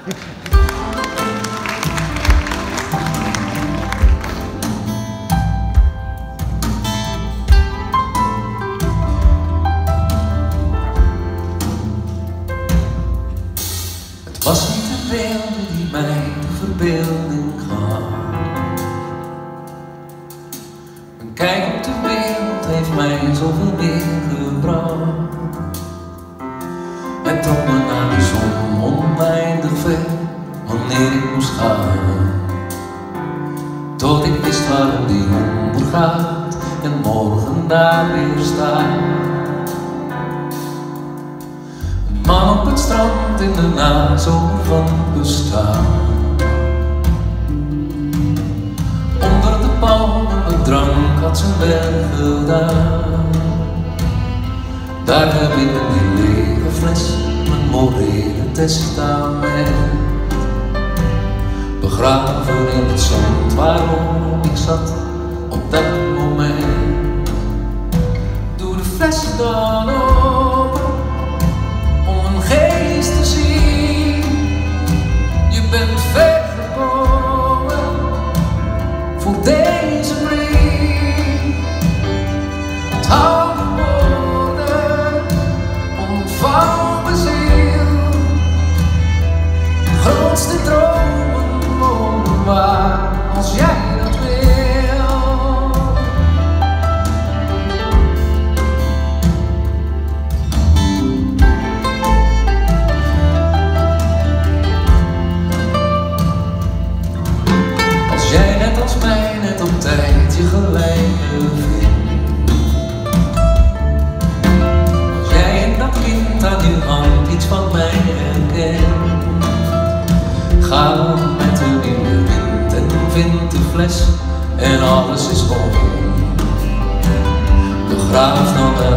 Het was niet de beelden die mij de verbeelding gaf. Een kijk op de wereld heeft mij zoveel meer gebracht. Het trok me naar de zon oneindig ver, wanneer ik moest gaan. Tot ik wist waarom die ondergaat en morgen daar weer staat. Een man op het strand in de nazomer van bestaan. Onder de palmen met drank had zijn werk gedaan. Daar heb ik in die lege fles mijn morele testament. Begraven in het zand waarom ik zat op dat moment. Doe de fles dan open om een geest te zien. Je bent ver gekomen voor deze brief. Onthoud de woorden, ontvouw mijn ziel. De grootste dromen worden waar als jij dat wil. Als jij net als mij net op tijd je gelijke vindt. Als jij in dat kind aan je hand iets van mij herkent. Ga met de nieuwe wind en vind de fles en alles is om. Begraaf dan wel